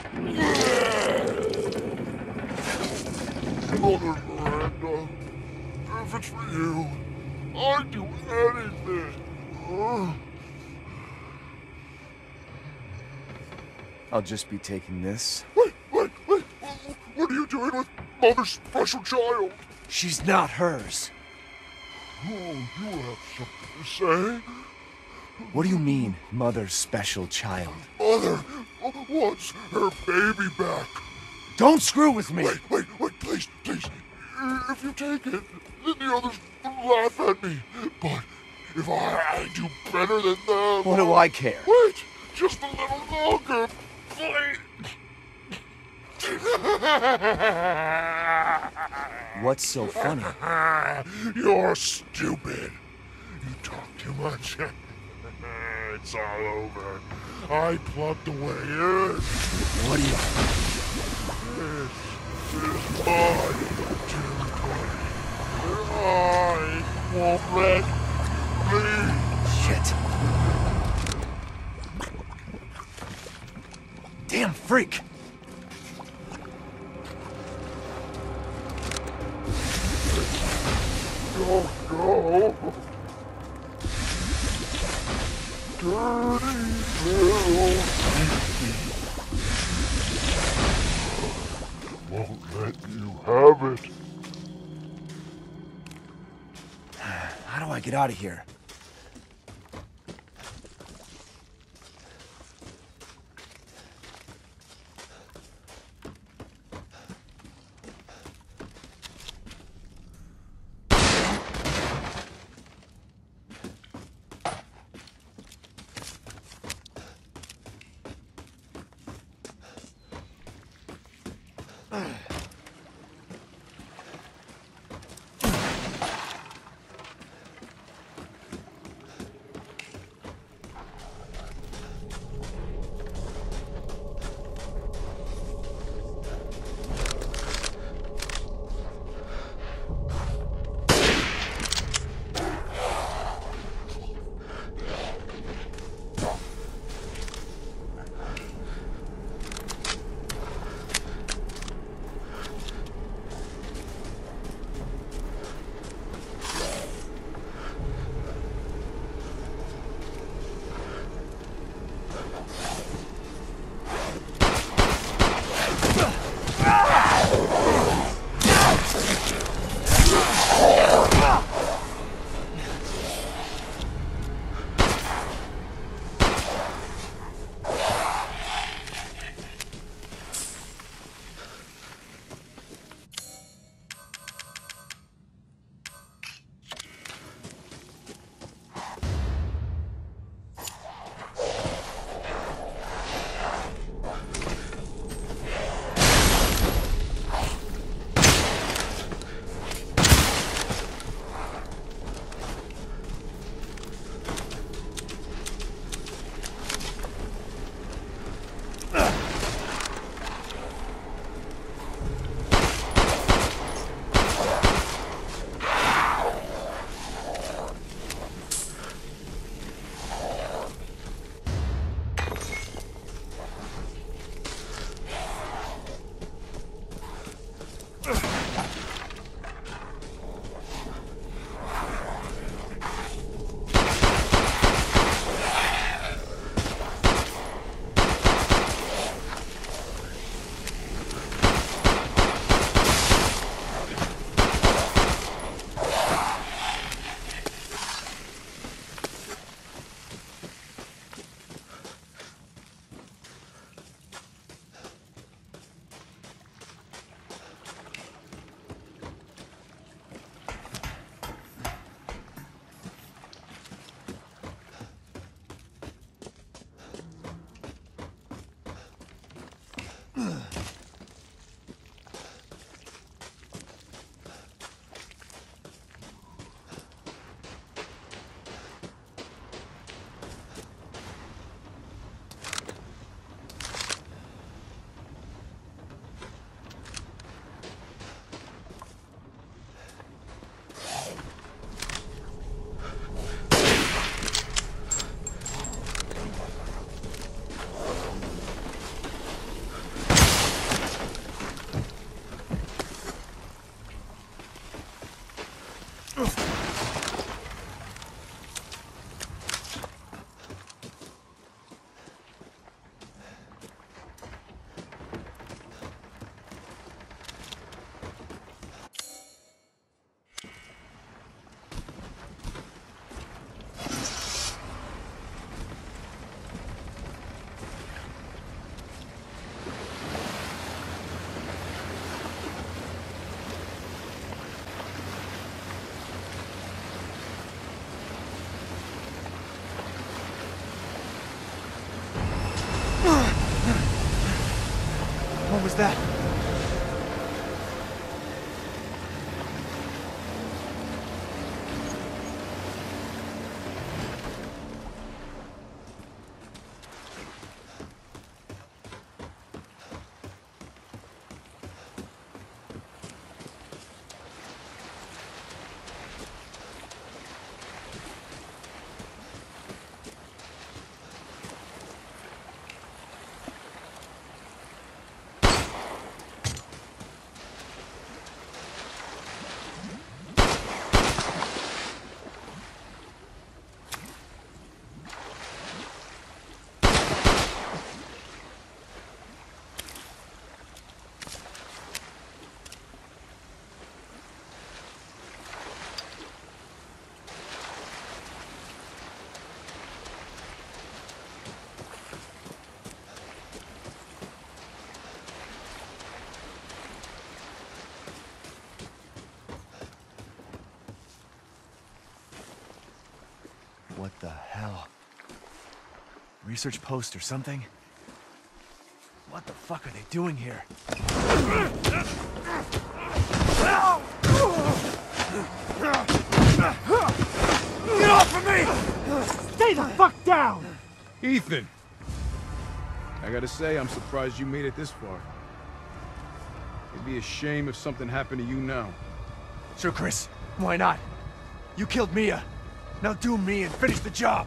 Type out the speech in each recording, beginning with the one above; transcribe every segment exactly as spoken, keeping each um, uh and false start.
Mother Miranda, if it's for you, I'd do anything. Uh. I'll just be taking this. Wait, wait, wait! What are you doing with Mother's special child? She's not hers. Oh, you have something to say? What do you mean, Mother's special child? Mother wants her baby back. Don't screw with me! Wait, wait, wait, please, please. If you take it, then the others laugh at me. But if I, I do better than them... What do I care? Wait, just a little longer, please. What's so funny? You're stupid. You talk too much. It's all over. I plugged away in. What do you... This is my territory. I won't let me. Shit. Damn freak! Don't go. Dirty little sneaky. Won't let you have it. How do I get out of here? What was that? What the hell? Research post or something? What the fuck are they doing here? Get off of me! Stay the fuck down! Ethan! I gotta say, I'm surprised you made it this far. It'd be a shame if something happened to you now. Sure, Chris. Why not? You killed Mia. Now do me and finish the job!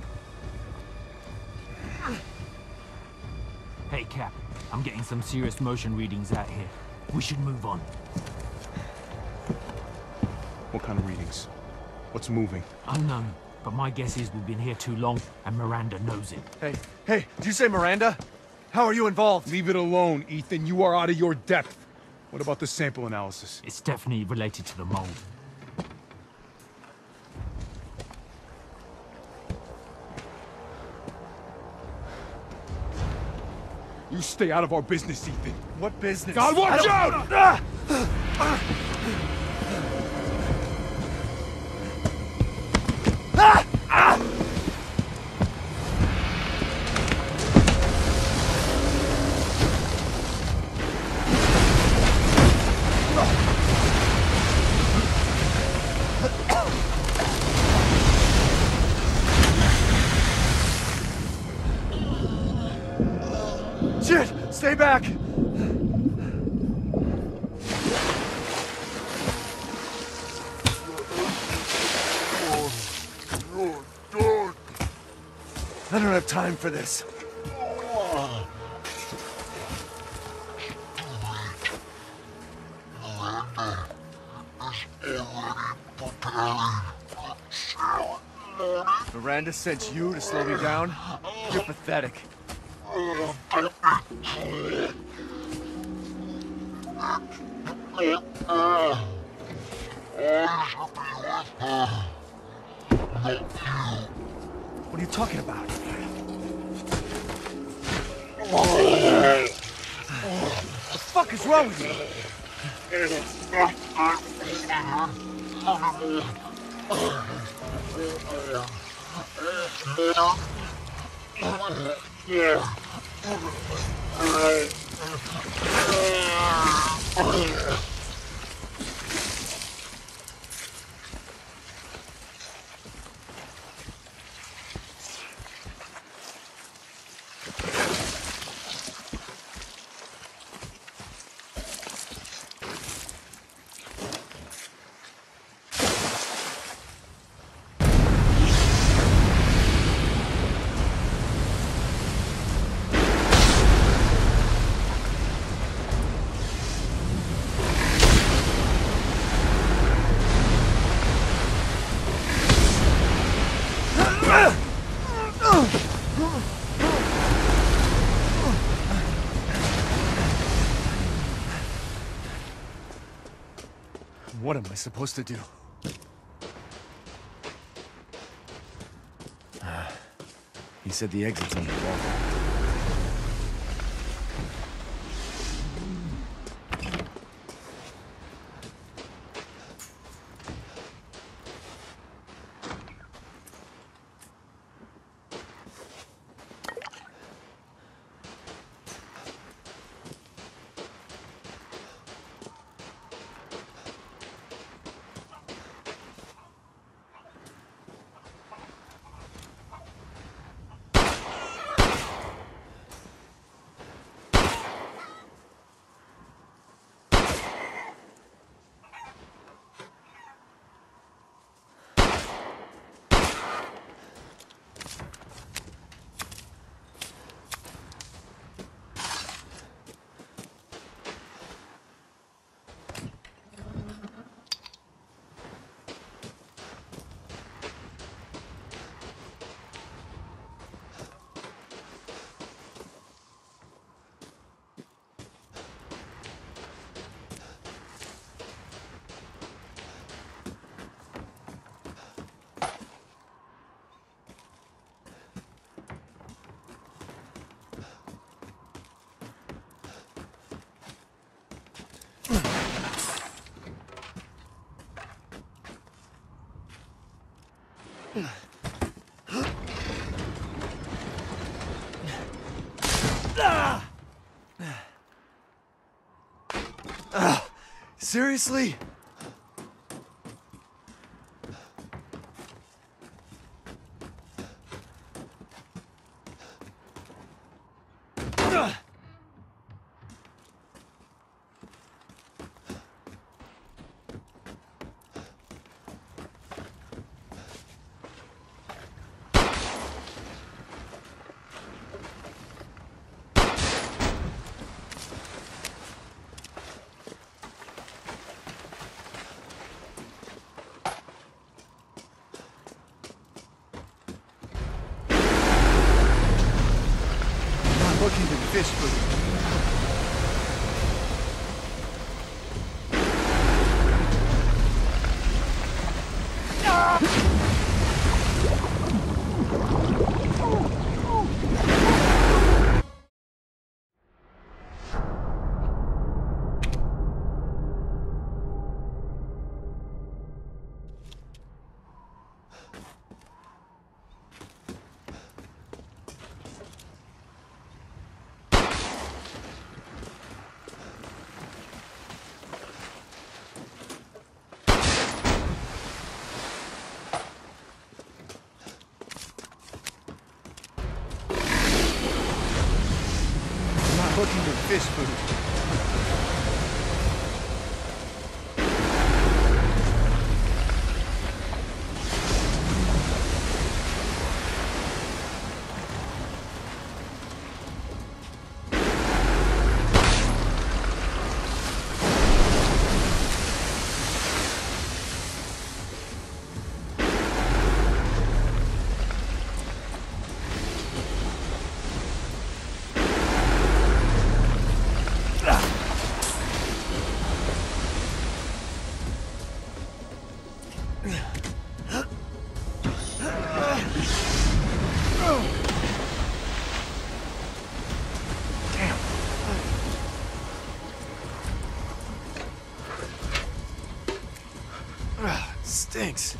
Hey, Cap. I'm getting some serious motion readings out here. We should move on. What kind of readings? What's moving? Unknown, but my guess is we've been here too long, and Miranda knows it. Hey, hey, did you say Miranda? How are you involved? Leave it alone, Ethan. You are out of your depth. What about the sample analysis? It's definitely related to the mold. You stay out of our business, Ethan. What business? God, watch out! Ah! Ah! Ah! Shit! Stay back! I don't have time for this. Miranda sent you to slow me down? You're pathetic. What are you talking about? What the fuck is wrong with you? What am I supposed to do? Uh, he said the exit's on the wall. Seriously? Looking to fish food. Looking for fish food. Stinks.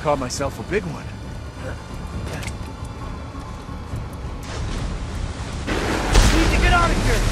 caught myself a big one. Need to get out of here!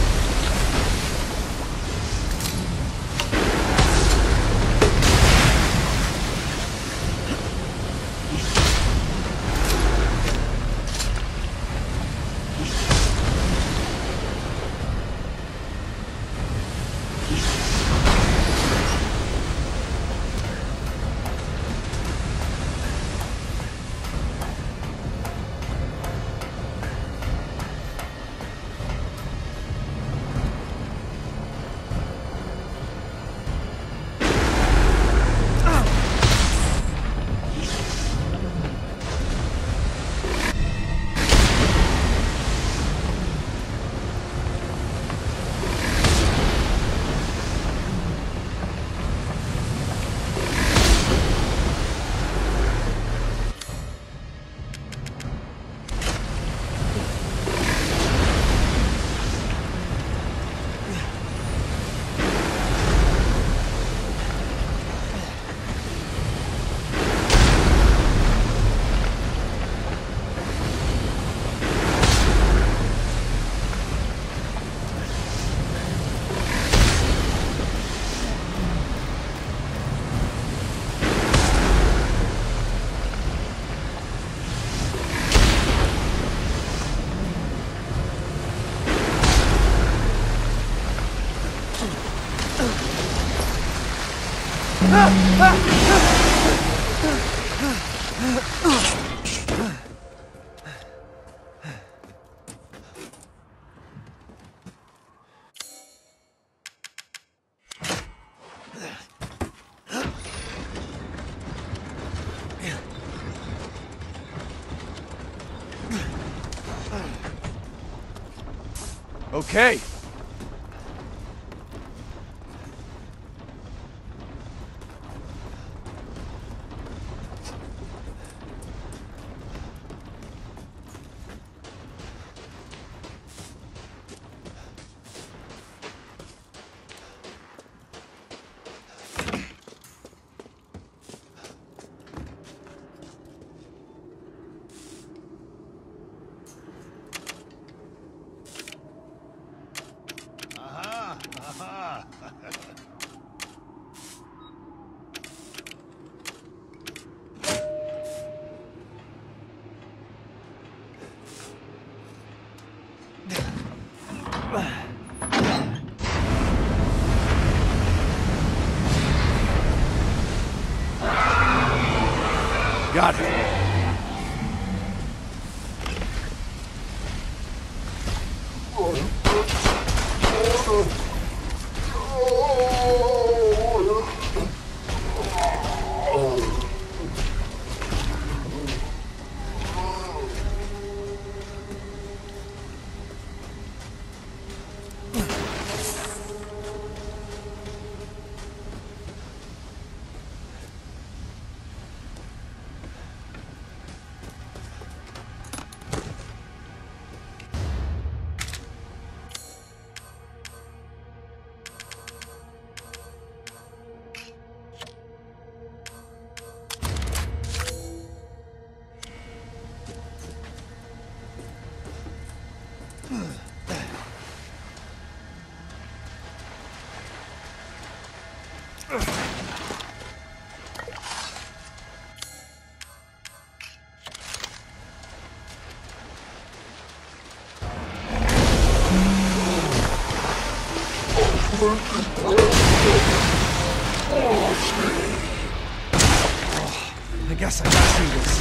Okay. Got it. I guess I gotta do this.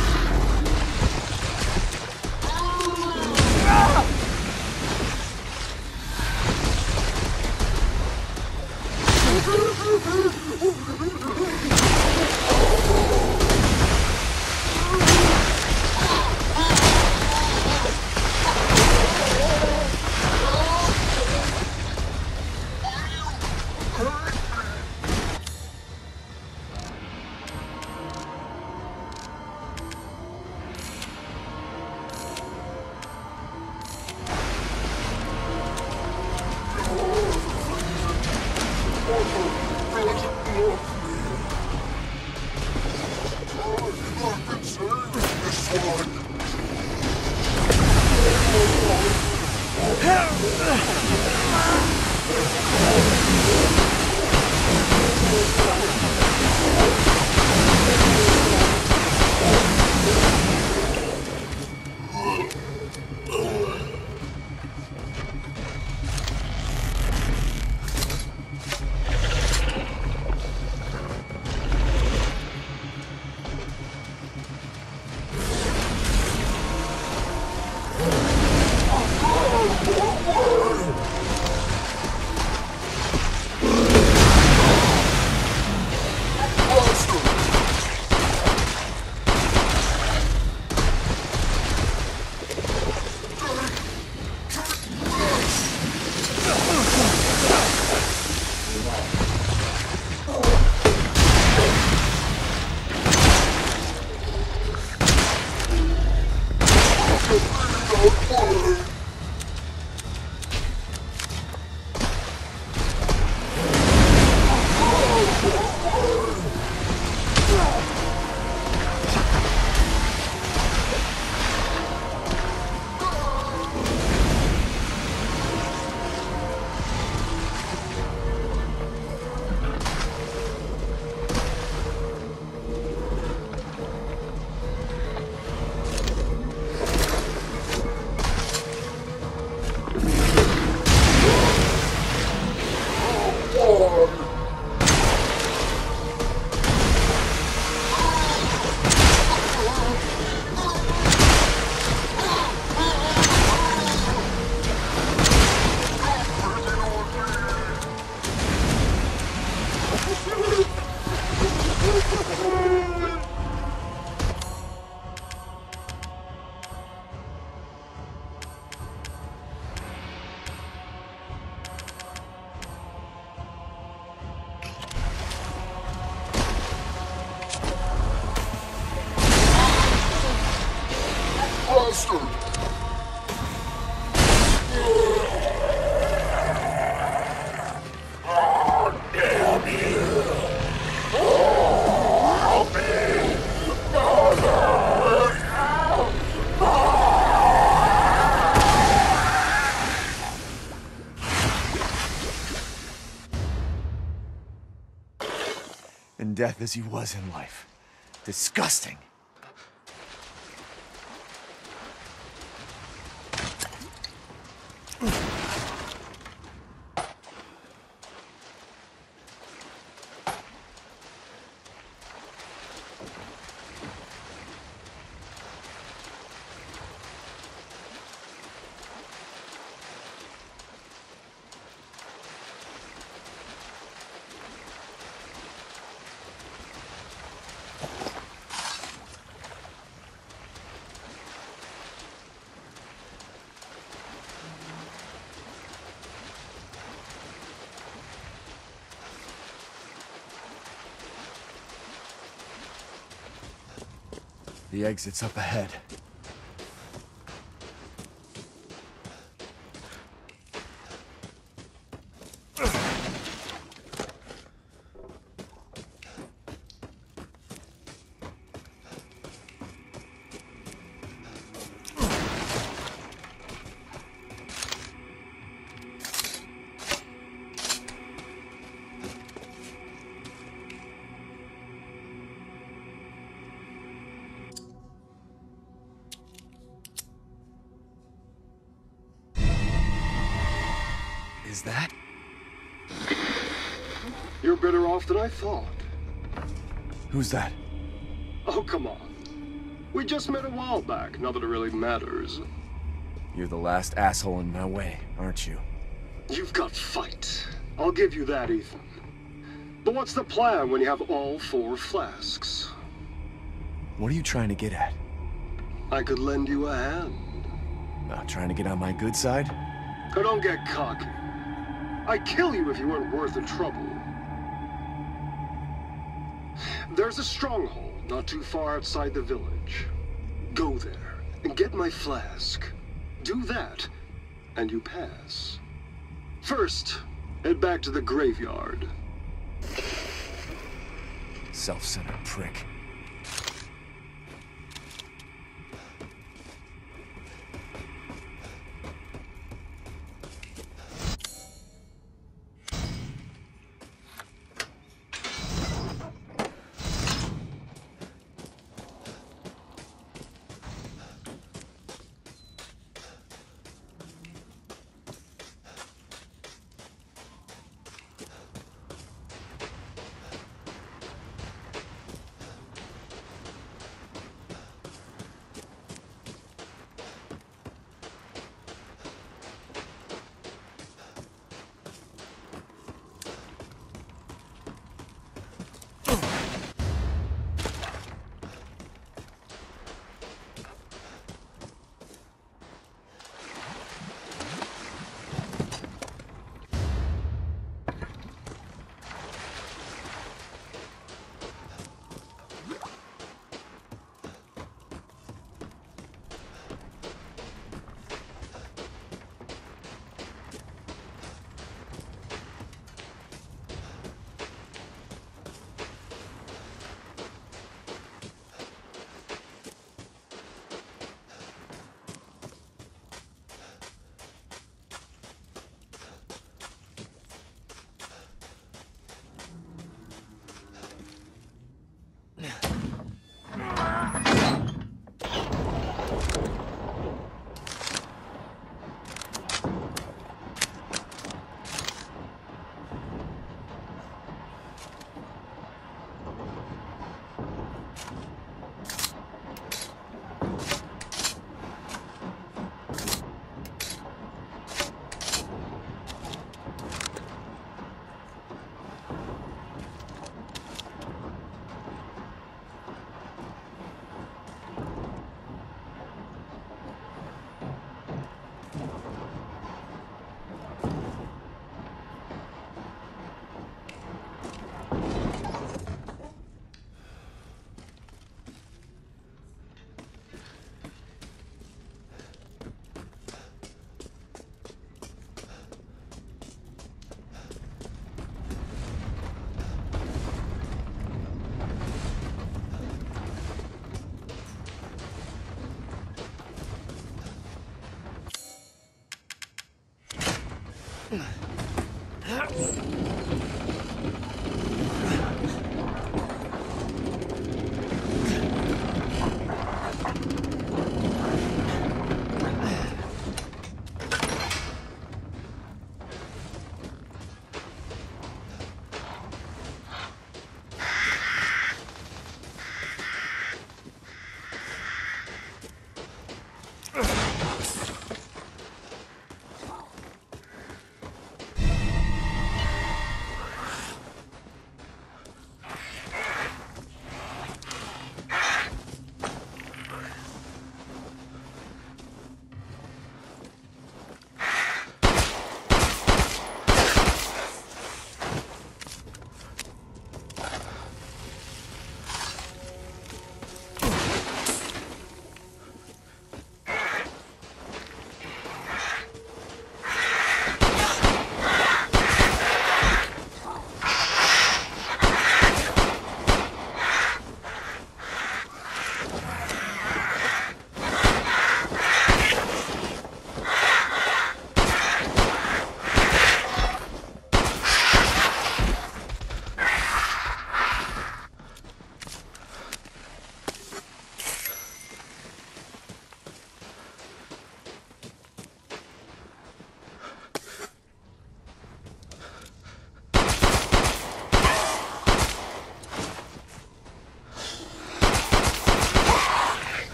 in death as he was in life. Disgusting. The exit's up ahead. Is that? You're better off than I thought. Who's that? Oh, come on. We just met a while back, not that it really matters. You're the last asshole in my way, aren't you? You've got fight. I'll give you that, Ethan. But what's the plan when you have all four flasks? What are you trying to get at? I could lend you a hand. Not trying to get on my good side? Now don't get cocky. I'd kill you if you weren't worth the trouble. There's a stronghold not too far outside the village. Go there and get my flask. Do that, and you pass. First, head back to the graveyard. Self-centered prick.